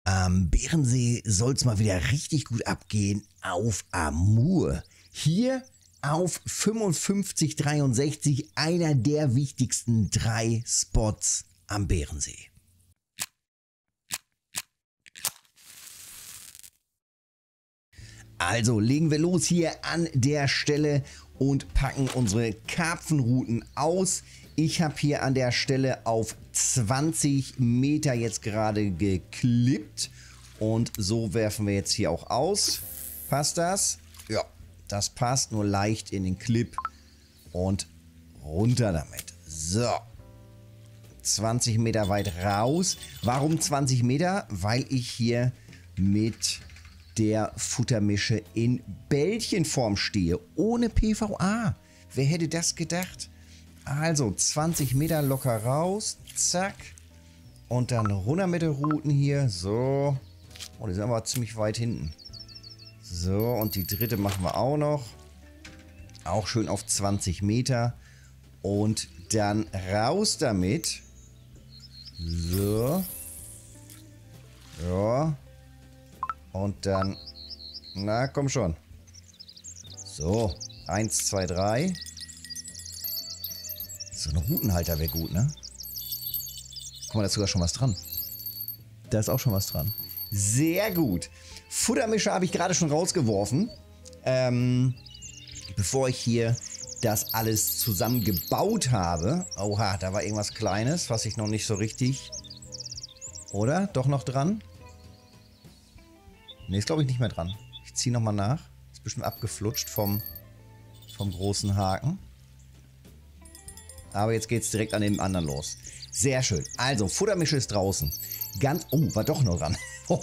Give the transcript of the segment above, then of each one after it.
Am Bärensee soll es mal wieder richtig gut abgehen auf Amur. Hier auf 5563, einer der wichtigsten 3 Spots am Bärensee. Also legen wir los hier an der Stelle und packen unsere Karpfenrouten aus. Ich habe hier an der Stelle auf 20 Meter jetzt gerade geklippt und so werfen wir jetzt hier auch aus. Passt das? Ja, das passt, nur leicht in den Clip und runter damit. So, 20 Meter weit raus. Warum 20 Meter? Weil ich hier mit der Futtermische in Bällchenform stehe, ohne PVA. Wer hätte das gedacht? Also 20 Meter locker raus, zack. Und dann runter mit den Routen hier, so. Oh, die sind aber ziemlich weit hinten. So, und die dritte machen wir auch noch. Auch schön auf 20 Meter. Und dann raus damit. So. Ja. Und dann, na komm schon. So, 1, 2, 3. So ein Routenhalter wäre gut, ne? Guck mal, da ist sogar schon was dran. Da ist auch schon was dran. Sehr gut. Futtermischer habe ich gerade schon rausgeworfen. Bevor ich hier das alles zusammengebaut habe. Oha, da war irgendwas Kleines, was ich noch nicht so richtig... Oder? Doch noch dran? Ne, ist glaube ich nicht mehr dran. Ich ziehe nochmal nach. Ist bestimmt abgeflutscht vom großen Haken. Aber jetzt geht es direkt an dem anderen los. Sehr schön. Also, Futtermische ist draußen. Oh, war doch noch dran.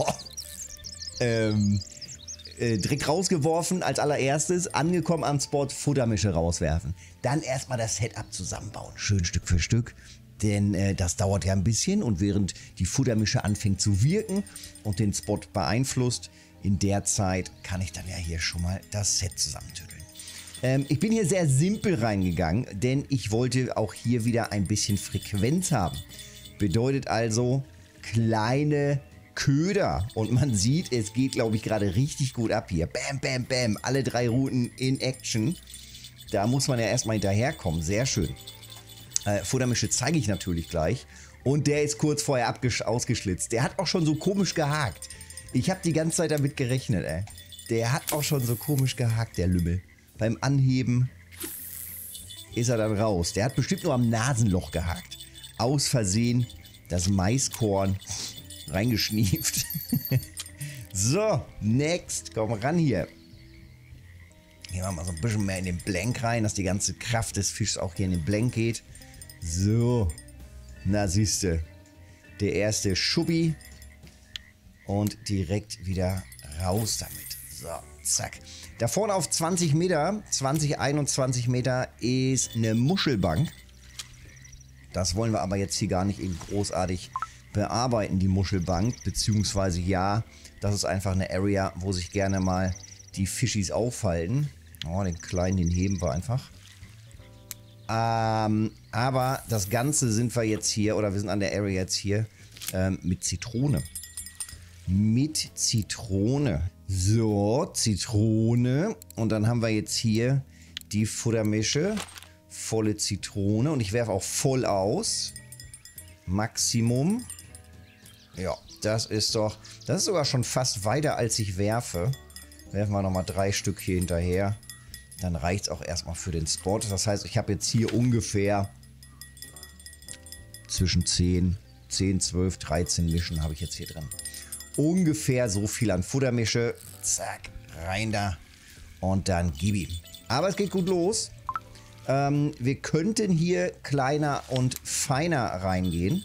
Direkt rausgeworfen als allererstes. Angekommen am Spot, Futtermische rauswerfen. Dann erstmal das Setup zusammenbauen. Schön Stück für Stück. Denn das dauert ja ein bisschen. Und während die Futtermische anfängt zu wirken und den Spot beeinflusst, in der Zeit kann ich dann ja hier schon mal das Set zusammentütteln. Ich bin hier sehr simpel reingegangen, denn ich wollte auch hier wieder ein bisschen Frequenz haben. Bedeutet also kleine Köder. Und man sieht, es geht, glaube ich, gerade richtig gut ab hier. Bam, bam, bam. Alle 3 Routen in Action. Da muss man ja erstmal hinterherkommen. Sehr schön. Futtermische zeige ich natürlich gleich. Und der ist kurz vorher ausgeschlitzt. Der hat auch schon so komisch gehakt. Ich habe die ganze Zeit damit gerechnet, ey. Der hat auch schon so komisch gehakt, der Lümmel. Beim Anheben ist er dann raus. Der hat bestimmt nur am Nasenloch gehakt. Aus Versehen das Maiskorn reingeschnieft. So, next. Komm ran hier. Gehen wir mal so ein bisschen mehr in den Blank rein, dass die ganze Kraft des Fischs auch hier in den Blank geht. So. Na siehste. Der erste Schubbi. Und direkt wieder raus damit. So, zack. Da vorne auf 20 Meter, 21 Meter ist eine Muschelbank. Das wollen wir aber jetzt hier gar nicht eben großartig bearbeiten, die Muschelbank. Beziehungsweise ja, das ist einfach eine Area, wo sich gerne mal die Fischis aufhalten. Oh, den kleinen, den heben wir einfach. Aber das Ganze sind wir jetzt hier, oder wir sind an der Area jetzt hier, mit Zitrone. Mit Zitrone. So, Zitrone. Und dann haben wir jetzt hier die Futtermische. Volle Zitrone. Und ich werfe auch voll aus. Maximum. Ja, das ist sogar schon fast weiter, als ich werfe. Werfen wir nochmal 3 Stück hier hinterher. Dann reicht es auch erstmal für den Spot. Das heißt, ich habe jetzt hier ungefähr zwischen 10, 12, 13 Mischen habe ich jetzt hier drin. Ungefähr so viel an Futtermische. Zack, rein da. Und dann gib ihm. Aber es geht gut los. Wir könnten hier kleiner und feiner reingehen.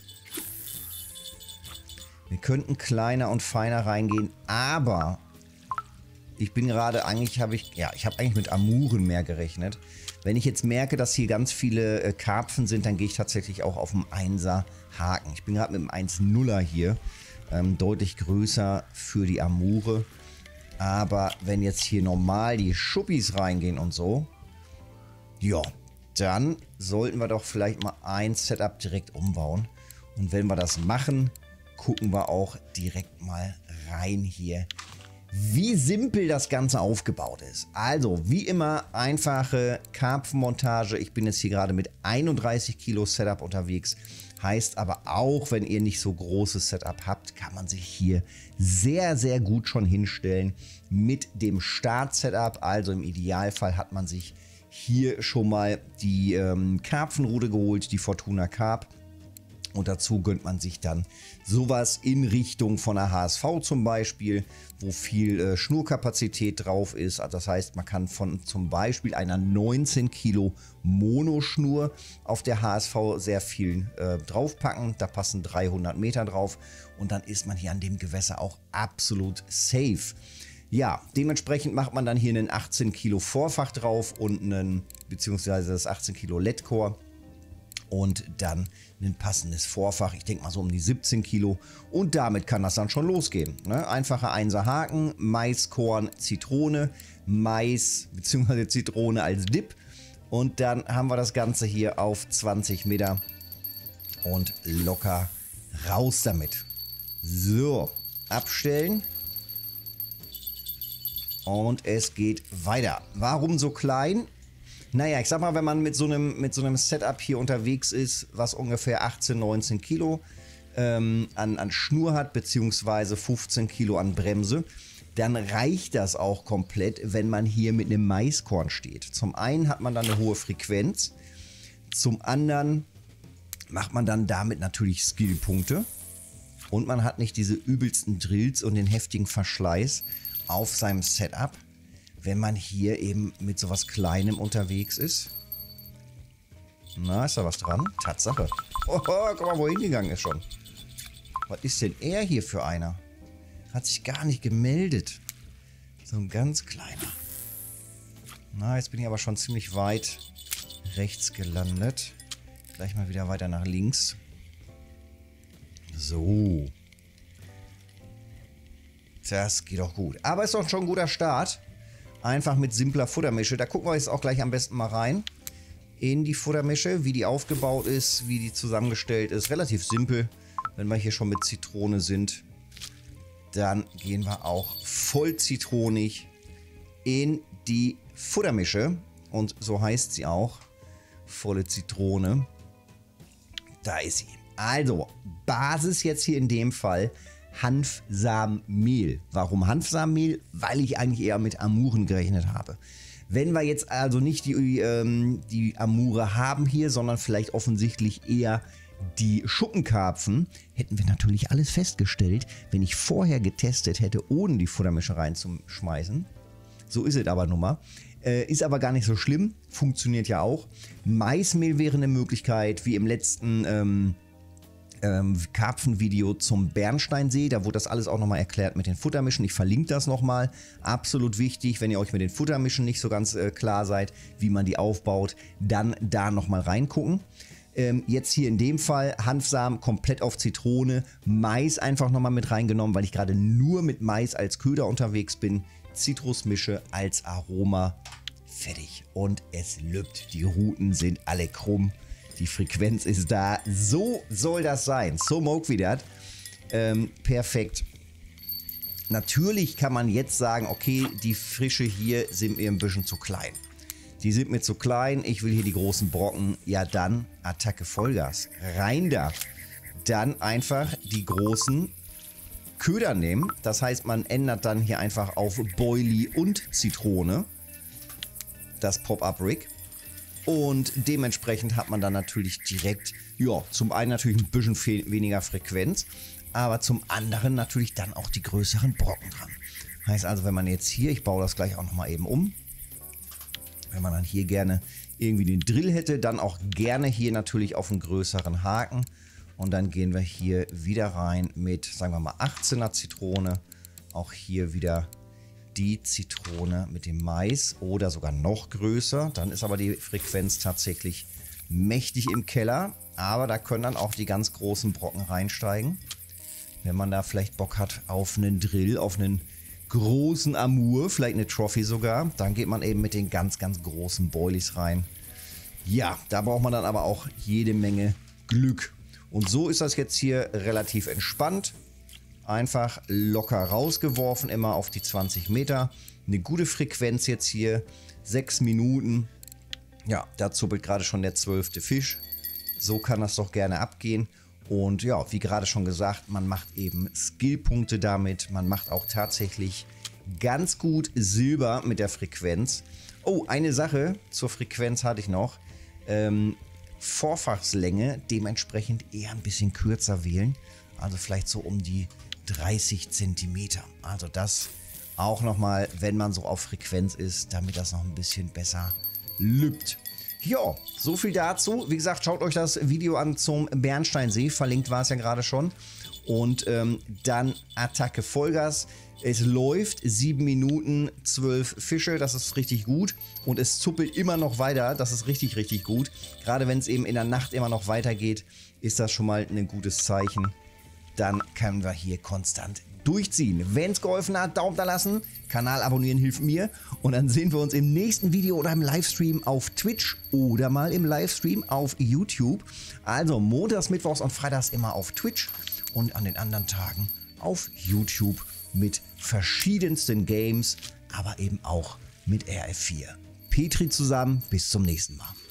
Aber ich bin gerade ich habe eigentlich mit Amuren mehr gerechnet. Wenn ich jetzt merke, dass hier ganz viele Karpfen sind, dann gehe ich tatsächlich auch auf dem 1er Haken. Ich bin gerade mit dem 1,0er hier. Deutlich größer für die Amure. Aber wenn jetzt hier normal die Schuppis reingehen und so, ja, dann sollten wir doch vielleicht mal ein Setup direkt umbauen. Und wenn wir das machen, gucken wir auch direkt mal rein hier, wie simpel das Ganze aufgebaut ist. Also, wie immer, einfache Karpfenmontage. Ich bin jetzt hier gerade mit 31 Kilo Setup unterwegs. Heißt aber auch, wenn ihr nicht so großes Setup habt, kann man sich hier sehr, sehr gut schon hinstellen mit dem Start-Setup. Also im Idealfall hat man sich hier schon mal die Karpfenrute geholt, die Fortuna Carp. Und dazu gönnt man sich dann sowas in Richtung von der HSV zum Beispiel, wo viel Schnurkapazität drauf ist. Also das heißt, man kann von zum Beispiel einer 19 Kilo Monoschnur auf der HSV sehr viel draufpacken. Da passen 300 Meter drauf und dann ist man hier an dem Gewässer auch absolut safe. Ja, dementsprechend macht man dann hier einen 18 Kilo Vorfach drauf und einen, beziehungsweise das 18 Kilo LED-Core. Und dann ein passendes Vorfach, ich denke mal so um die 17 Kilo. Und damit kann das dann schon losgehen. Ne? Einfacher 1er Haken, Maiskorn, Zitrone, Mais bzw. Zitrone als Dip. Und dann haben wir das Ganze hier auf 20 Meter und locker raus damit. So, abstellen. Und es geht weiter. Warum so klein? Naja, ich sag mal, wenn man mit so einem Setup hier unterwegs ist, was ungefähr 18, 19 Kilo an Schnur hat, beziehungsweise 15 Kilo an Bremse, dann reicht das auch komplett, wenn man hier mit einem Maiskorn steht. Zum einen hat man dann eine hohe Frequenz, zum anderen macht man dann damit natürlich Skillpunkte und man hat nicht diese übelsten Drills und den heftigen Verschleiß auf seinem Setup, wenn man hier eben mit sowas Kleinem unterwegs ist. Na, ist da was dran? Tatsache. Oh, guck mal, wo hingegangen ist schon. Was ist denn er hier für einer? Hat sich gar nicht gemeldet. So ein ganz kleiner. Na, jetzt bin ich aber schon ziemlich weit rechts gelandet. Gleich mal wieder weiter nach links. So. Das geht doch gut. Aber ist doch schon ein guter Start. Einfach mit simpler Futtermische. Da gucken wir jetzt auch gleich am besten mal rein. In die Futtermische, wie die aufgebaut ist, wie die zusammengestellt ist. Relativ simpel. Wenn wir hier schon mit Zitrone sind, dann gehen wir auch voll zitronig in die Futtermische. Und so heißt sie auch. Volle Zitrone. Da ist sie. Also, Basis jetzt hier in dem Fall Hanfsamenmehl. Warum Hanfsamenmehl? Weil ich eigentlich eher mit Amuren gerechnet habe. Wenn wir jetzt also nicht die Amure haben hier, sondern vielleicht offensichtlich eher die Schuppenkarpfen, hätten wir natürlich alles festgestellt, wenn ich vorher getestet hätte, ohne die Futtermische reinzuschmeißen. So ist es aber nun mal. Ist aber gar nicht so schlimm, funktioniert ja auch. Maismehl wäre eine Möglichkeit, wie im letzten Karpfenvideo zum Bernsteinsee. Da wurde das alles auch nochmal erklärt mit den Futtermischen. Ich verlinke das nochmal. Absolut wichtig, wenn ihr euch mit den Futtermischen nicht so ganz klar seid, wie man die aufbaut, dann da nochmal reingucken. Jetzt hier in dem Fall Hanfsamen komplett auf Zitrone, Mais einfach nochmal mit reingenommen, weil ich gerade nur mit Mais als Köder unterwegs bin. Zitrusmische als Aroma. Fertig. Und es lübt. Die Ruten sind alle krumm. Die Frequenz ist da. So soll das sein. So mag wie das. Perfekt. Natürlich kann man jetzt sagen, okay, die Fische hier sind mir ein bisschen zu klein. Die sind mir zu klein. Ich will hier die großen Brocken. Ja, dann Attacke Vollgas. Rein da. Dann einfach die großen Köder nehmen. Das heißt, man ändert dann hier einfach auf Boilie und Zitrone. Das Pop-Up-Rig. Und dementsprechend hat man dann natürlich direkt, ja, zum einen natürlich ein bisschen weniger Frequenz, aber zum anderen natürlich dann auch die größeren Brocken dran. Heißt also, wenn man jetzt hier, ich baue das gleich auch nochmal eben um, wenn man dann hier gerne irgendwie den Drill hätte, dann auch gerne hier natürlich auf einen größeren Haken. Und dann gehen wir hier wieder rein mit, sagen wir mal, 18er Zitrone. Auch hier wieder die Zitrone mit dem Mais oder sogar noch größer. Dann ist aber die Frequenz tatsächlich mächtig im Keller. Aber da können dann auch die ganz großen Brocken reinsteigen. Wenn man da vielleicht Bock hat auf einen Drill, auf einen großen Amur, vielleicht eine Trophy sogar, dann geht man eben mit den ganz, ganz großen Boilies rein. Ja, da braucht man dann aber auch jede Menge Glück. Und so ist das jetzt hier relativ entspannt. Einfach locker rausgeworfen, immer auf die 20 Meter. Eine gute Frequenz jetzt hier, 6 Minuten. Ja, da zuppelt gerade schon der 12. Fisch. So kann das doch gerne abgehen. Und ja, wie gerade schon gesagt, man macht eben Skillpunkte damit. Man macht auch tatsächlich ganz gut Silber mit der Frequenz. Oh, eine Sache zur Frequenz hatte ich noch. Vorfachslänge dementsprechend eher ein bisschen kürzer wählen. Also vielleicht so um die 30 cm. Also das auch nochmal, wenn man so auf Frequenz ist, damit das noch ein bisschen besser lübt. Ja, so viel dazu. Wie gesagt, schaut euch das Video an zum Bernsteinsee. Verlinkt war es ja gerade schon. Und dann Attacke Vollgas. Es läuft 7 Minuten, 12 Fische. Das ist richtig gut. Und es zuppelt immer noch weiter. Das ist richtig, richtig gut. Gerade wenn es eben in der Nacht immer noch weitergeht, ist das schon mal ein gutes Zeichen. Dann können wir hier konstant durchziehen. Wenn es geholfen hat, Daumen da lassen. Kanal abonnieren hilft mir. Und dann sehen wir uns im nächsten Video oder im Livestream auf Twitch oder mal im Livestream auf YouTube. Also montags, mittwochs und freitags immer auf Twitch und an den anderen Tagen auf YouTube mit verschiedensten Games, aber eben auch mit RF4. Petri zusammen, bis zum nächsten Mal.